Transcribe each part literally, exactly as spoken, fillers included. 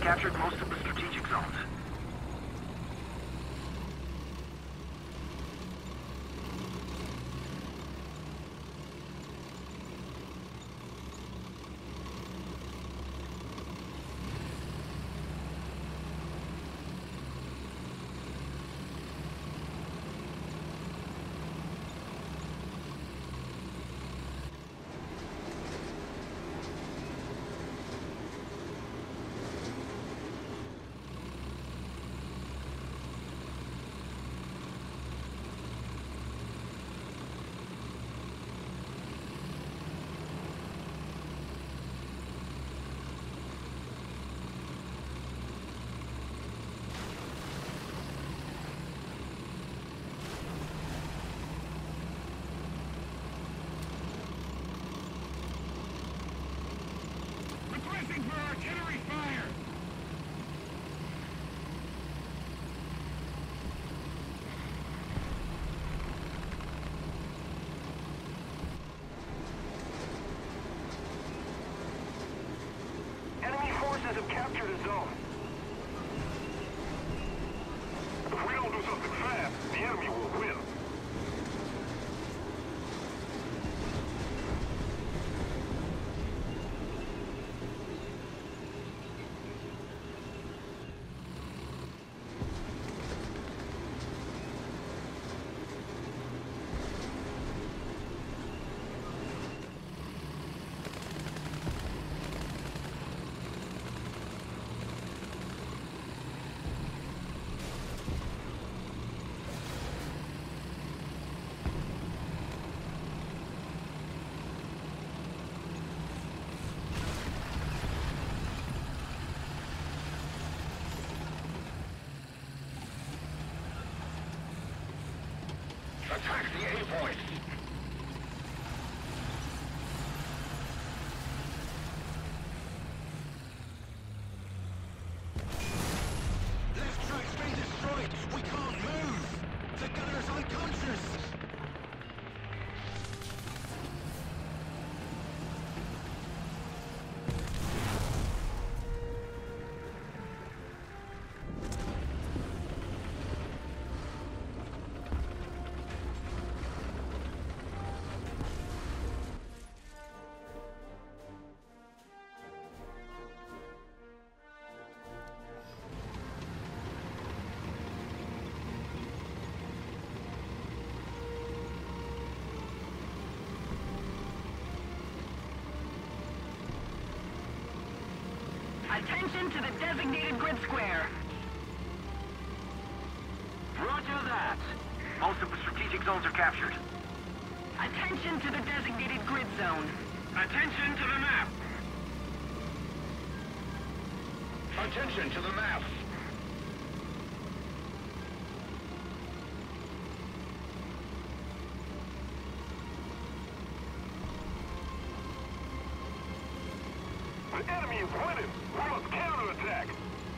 captured most of the strategic zones. Requesting for artillery fire! Enemy forces have captured a zone. If we don't do something fast, the enemy will win. Attack the A point. Left track's been destroyed! We can't move! The gunner's unconscious! Attention to the designated grid square. Roger that. Most of the strategic zones are captured. Attention to the designated grid zone. Attention to the map! Attention to the map. The enemy is winning! We must counterattack!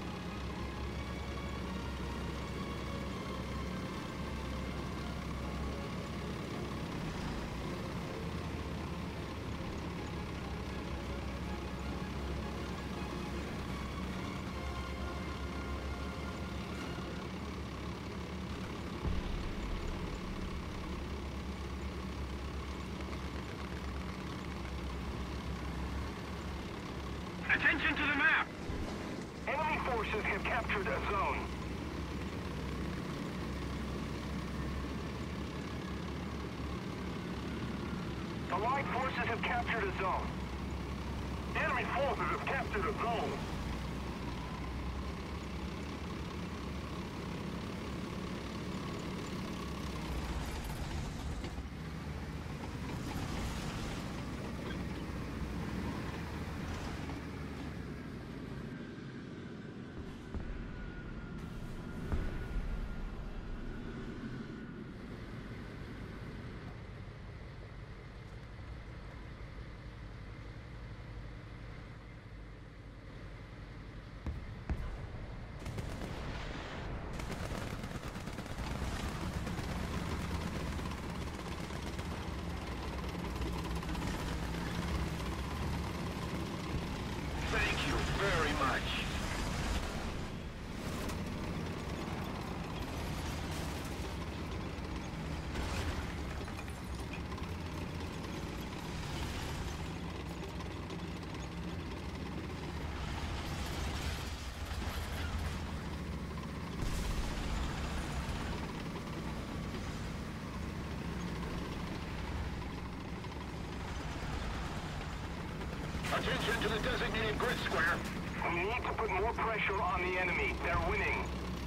Attention to the map! Enemy forces have captured a zone. Allied forces have captured a zone. Enemy forces have captured a zone. Attention to the designated grid square. We need to put more pressure on the enemy. They're winning.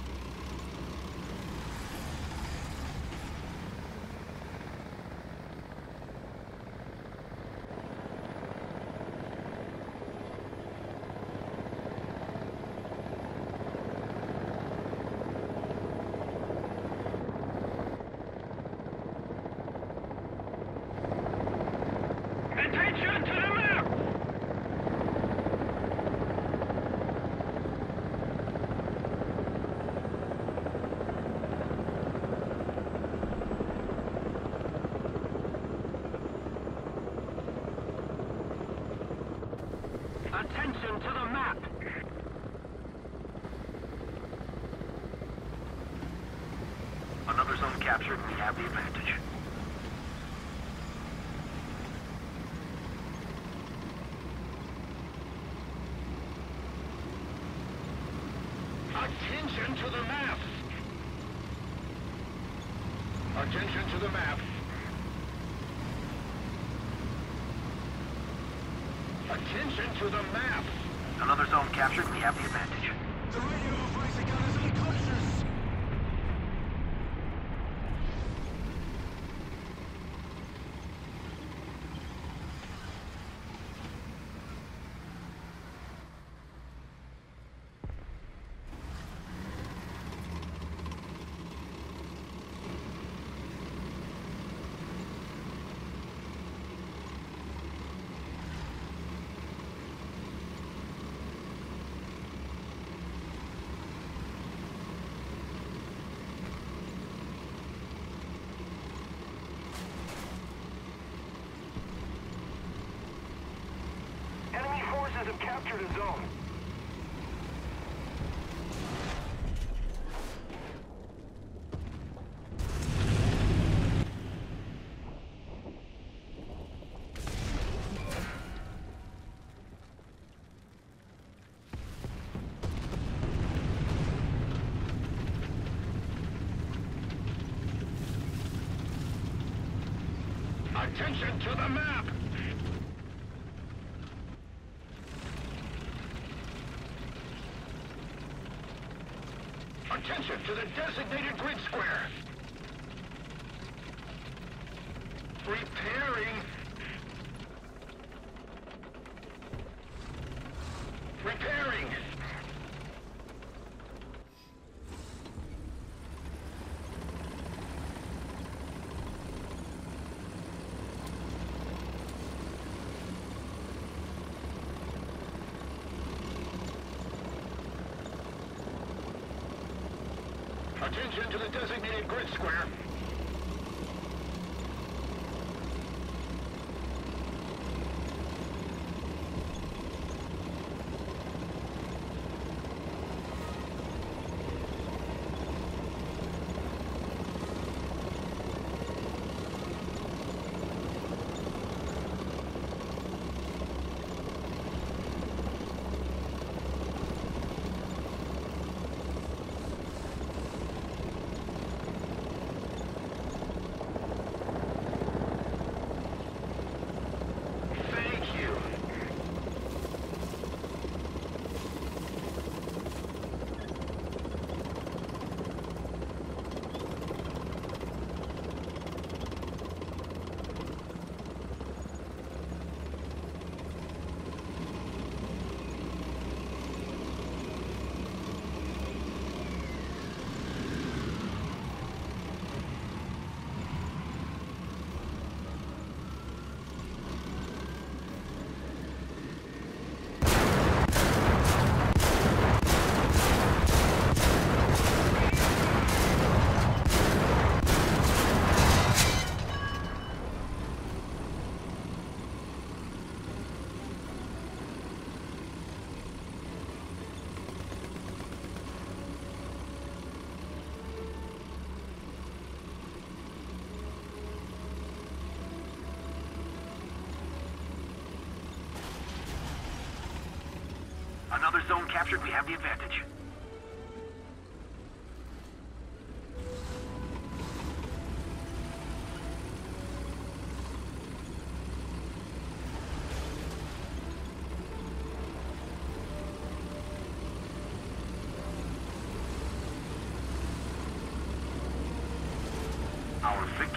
Attention to the map! Attention to the map! Another zone captured. We have the advantage. Attention to the map! Attention to the map! Attention to the map! Another zone captured. We have the advantage. The radio operator gun is unconscious! Enemy forces have captured a zone. Attention to the map! Attention to the designated grid square! Repairing! Repairing! Attention to the designated grid square. Another zone captured. We have the advantage.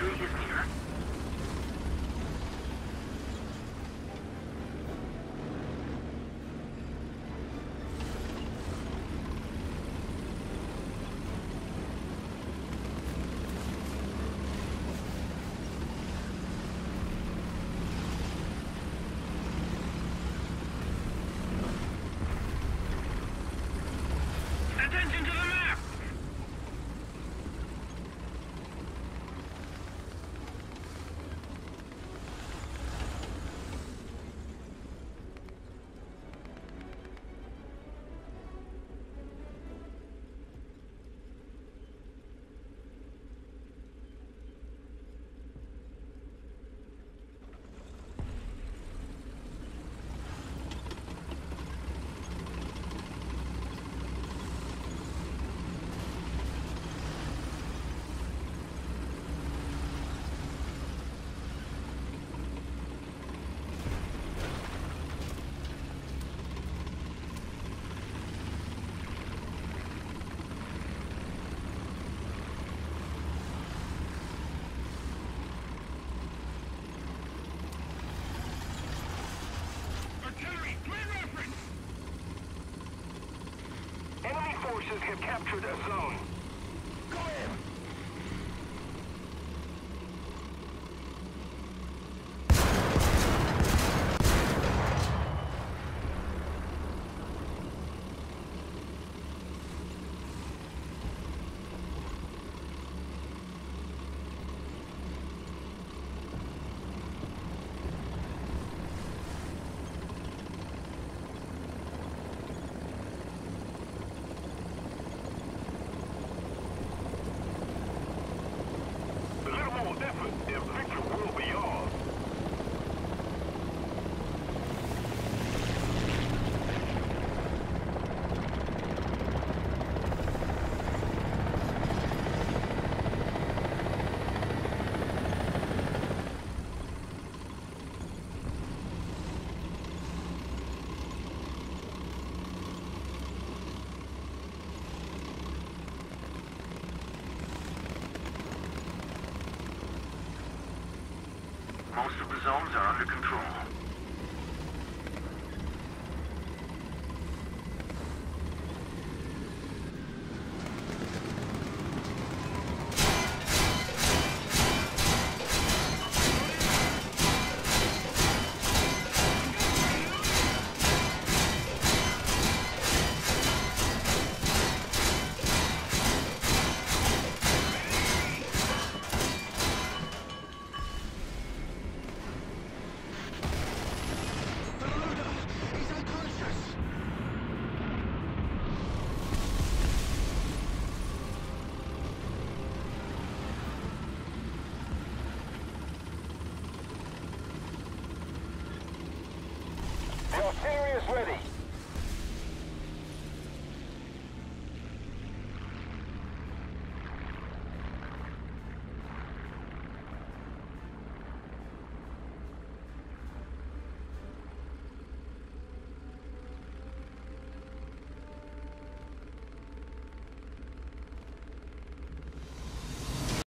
Victory is near. Attention to the map! Artillery, clear reference! Enemy forces have captured a zone. Go in! Effort, if victory will be ours. Most of the zones are under control.